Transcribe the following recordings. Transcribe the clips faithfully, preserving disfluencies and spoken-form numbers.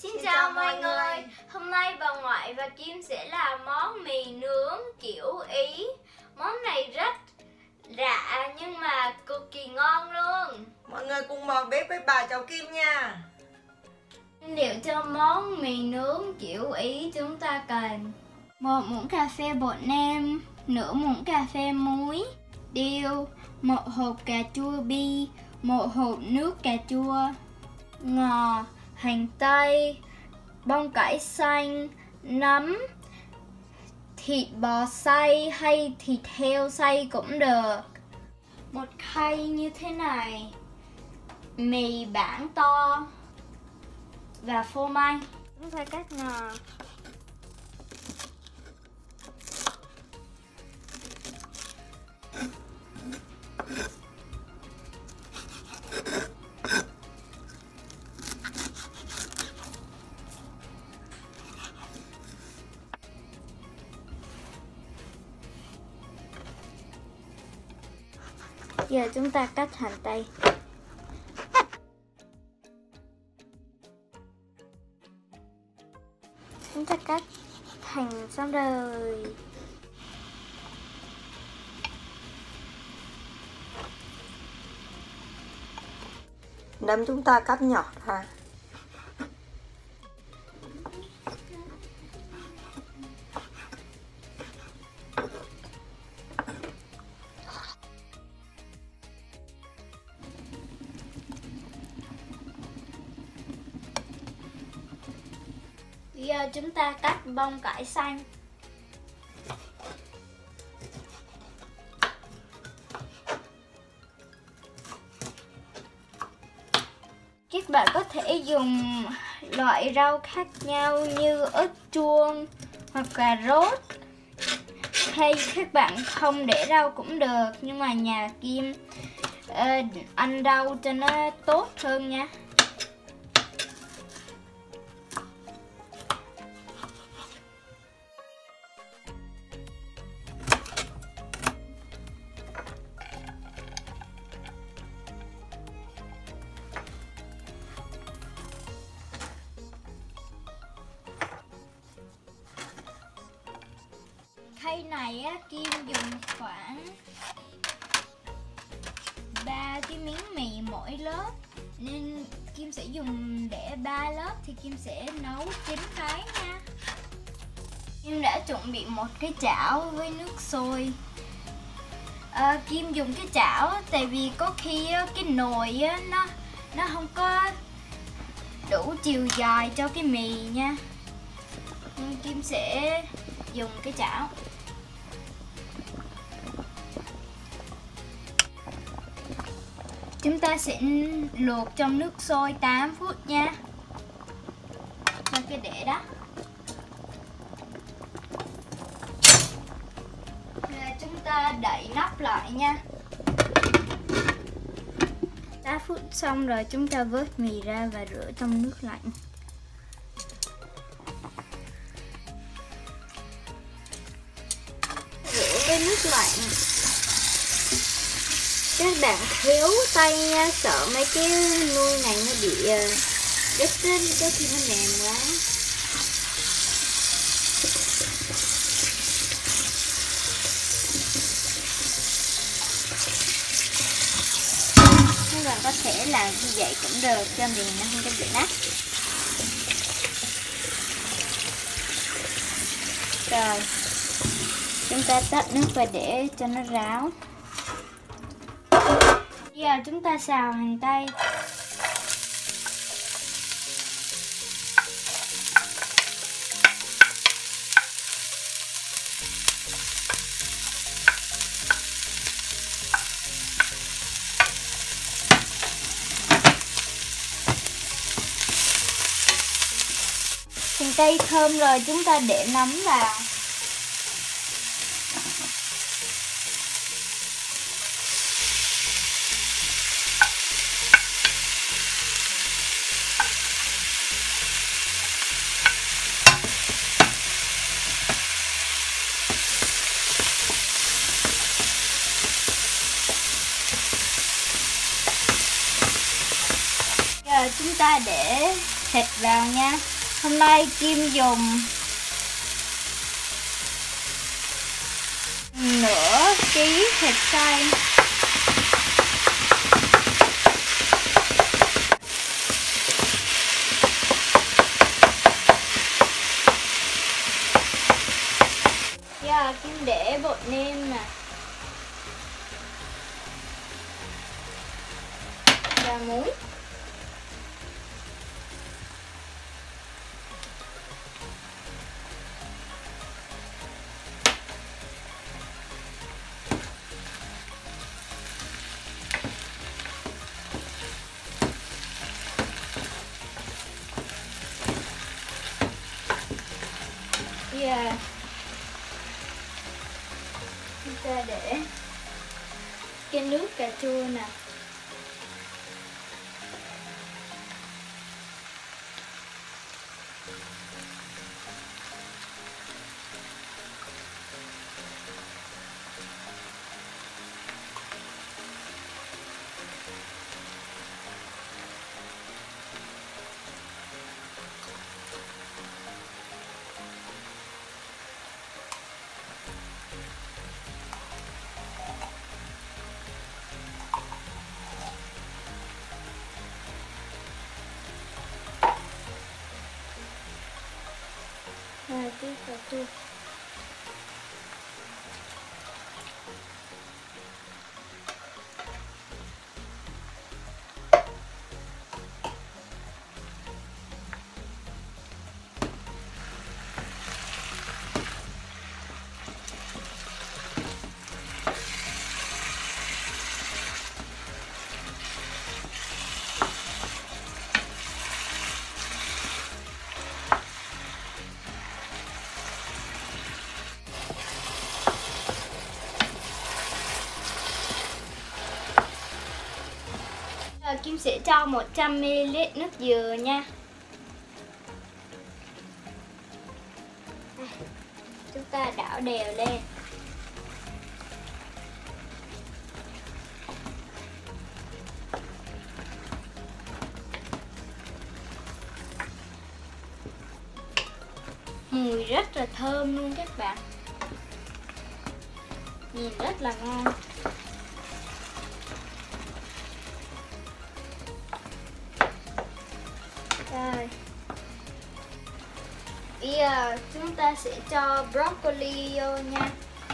Xin chào mọi người. Hôm nay bà ngoại và Kim sẽ làm món mì nướng kiểu Ý. Món này rất lạ nhưng mà cực kỳ ngon luôn. Mọi người cùng vào bếp với bà cháu Kim nha. Nguyên liệu cho món mì nướng kiểu Ý chúng ta cần một muỗng cà phê bột nêm, nửa muỗng cà phê muối, tiêu, một hộp cà chua bi, một hộp nước cà chua, ngò, hành tây, bông cải xanh, nấm, thịt bò xay hay thịt heo xay cũng được, một khay như thế này, mì bản to và phô mai. Chúng ta cắt ngò. Giờ chúng ta cắt hành tây. Chúng ta cắt thành xong rồi. Nấm chúng ta cắt nhỏ ra. Giờ chúng ta cắt bông cải xanh. Các bạn có thể dùng loại rau khác nhau như ớt chuông hoặc cà rốt, hay các bạn không để rau cũng được, nhưng mà nhà Kim uh, ăn rau cho nó tốt hơn nha. Khay này á, Kim dùng khoảng ba cái miếng mì mỗi lớp, nên Kim sẽ dùng để ba lớp thì Kim sẽ nấu chín cái nha. Kim đã chuẩn bị một cái chảo với nước sôi. À, Kim dùng cái chảo tại vì có khi á, cái nồi á, nó nó không có đủ chiều dài cho cái mì nha, nên Kim sẽ dùng cái chảo. Chúng ta sẽ luộc trong nước sôi tám phút nha. Cho cái để đó. Rồi chúng ta đậy nắp lại nha. tám phút xong rồi chúng ta vớt mì ra và rửa trong nước lạnh. Rửa với nước lạnh. Các bạn khéo tay nha, sợ mấy cái nuôi này nó bị đứt lên, có khi nó mềm quá. Các bạn có thể làm như vậy cũng được, cho mình nó không có bị nát. Rồi, chúng ta tắt nước và để cho nó ráo. Giờ chúng ta xào hành tây. Hành tây thơm rồi chúng ta để nấm vào. Giờ chúng ta để thịt vào nha. Hôm nay Kim dùng nửa ký thịt xay. Yeah, Kim để bột nêm nè và muối. Yeah. Chúng ta để cái nước cà chua nè. Hai tí cà chua. Giờ Kim sẽ cho một trăm mi li lít nước dừa nha. Chúng ta đảo đều lên. Mùi rất là thơm luôn các bạn. Nhìn rất là ngon. Rồi. Bây giờ chúng ta sẽ cho broccoli vô nha.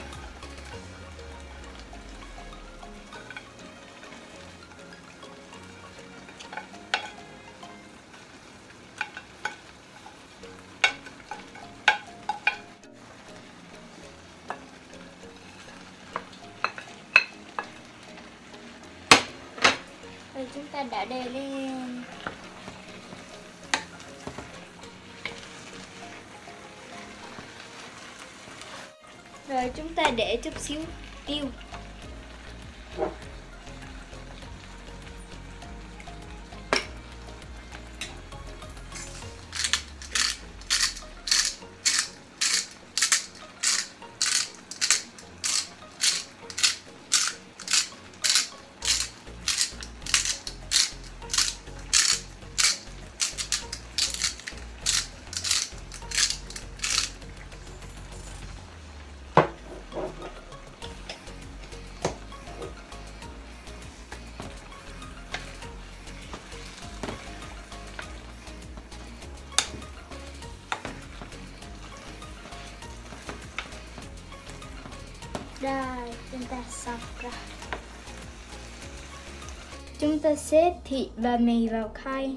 Rồi chúng ta đảo đều lên. Rồi chúng ta để chút xíu tiêu. Rồi, chúng ta xong rồi. Chúng ta xếp thịt và mì vào khay.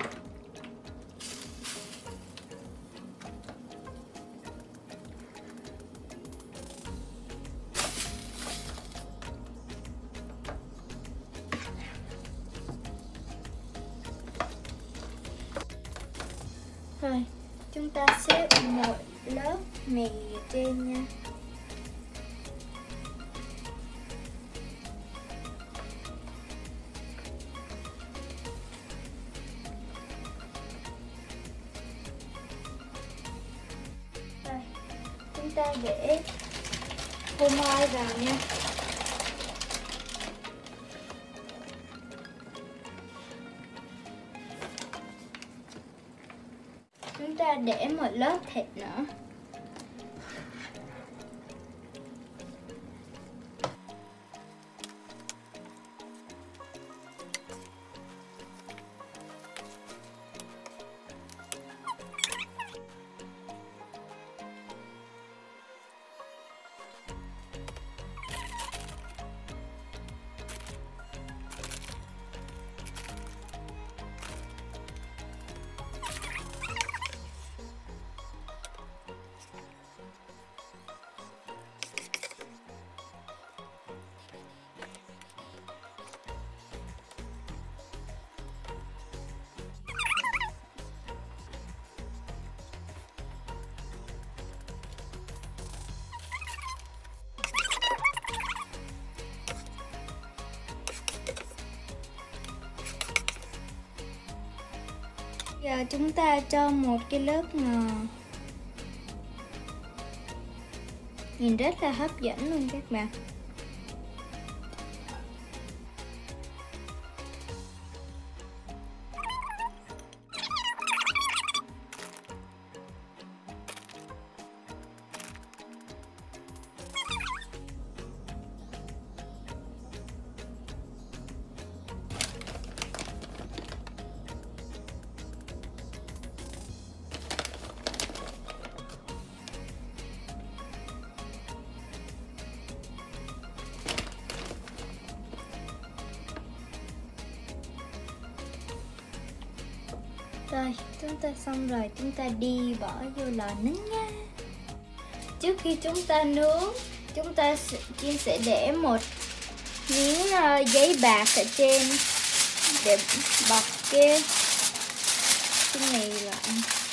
Rồi, chúng ta xếp một lớp mì ở trên nha. Rồi, chúng ta để phô mai vào nha. Chúng ta ta để một lớp thịt nữa. Giờ chúng ta cho một cái lớp ngò. Nhìn rất là hấp dẫn luôn các bạn. Rồi, chúng ta xong rồi, chúng ta đi bỏ vô lò nướng nha. Trước khi chúng ta nướng, chúng ta sẽ, Kim sẽ để một miếng uh, giấy bạc ở trên để bọc cái cái này lại.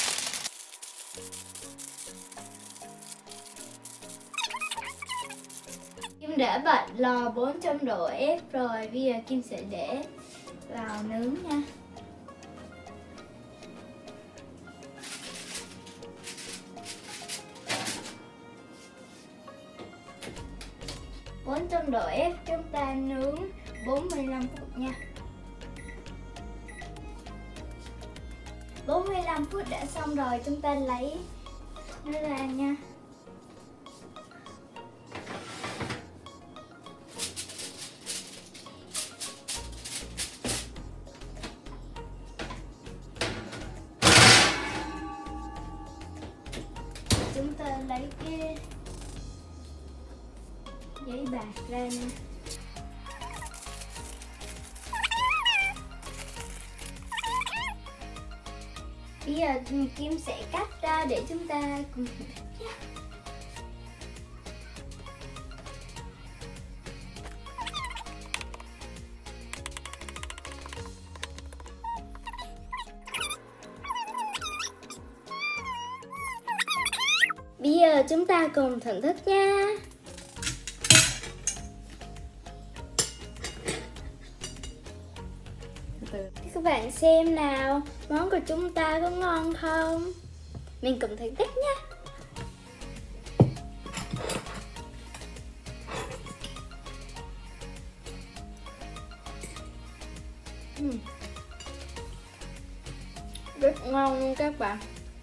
Kim đã bật lò bốn trăm độ F rồi, bây giờ Kim sẽ để vào nướng nha. bốn trăm độ F chúng ta nướng bốn mươi lăm phút nha. bốn mươi lăm phút đã xong rồi, chúng ta lấy nó ra nha. Chúng ta lấy cái giấy bạc ra nha. Bây giờ Kim sẽ cắt ra để chúng ta cùng thưởng thức nhé. Bây giờ chúng ta cùng thưởng thức nha. Các bạn xem nào, món của chúng ta có ngon không? Mình cùng thưởng thức nhé. uhm. Rất ngon luôn các bạn.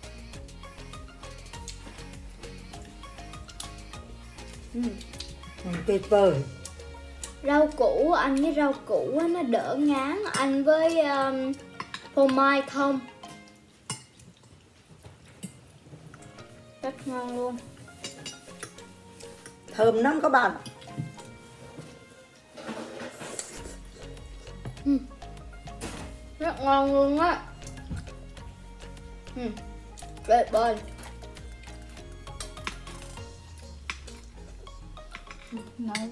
uhm. Tuyệt vời. Rau củ, ăn với rau củ nó đỡ ngán, ăn với um, phô mai không. Rất ngon luôn. Thơm lắm các bạn. uhm. Rất ngon luôn á. uhm. Tuyệt vời. Nói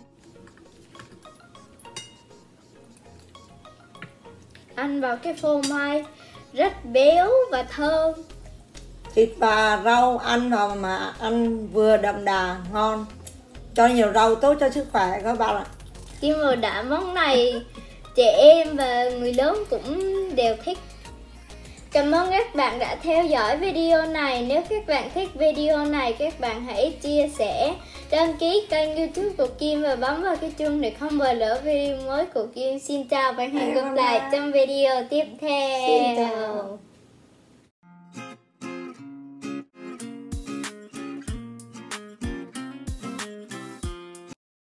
ăn vào cái phô mai rất béo và thơm. Thịt và rau ăn vào mà ăn vừa đậm đà ngon. Cho nhiều rau tốt cho sức khỏe các bạn ạ. Kim vừa đảm món này trẻ em và người lớn cũng đều thích. Cảm ơn các bạn đã theo dõi video này. Nếu các bạn thích video này, các bạn hãy chia sẻ, đăng ký kênh YouTube của Kim và bấm vào cái chuông để không bỏ lỡ video mới của Kim. Xin chào và hẹn gặp lại trong video tiếp theo. Xin chào.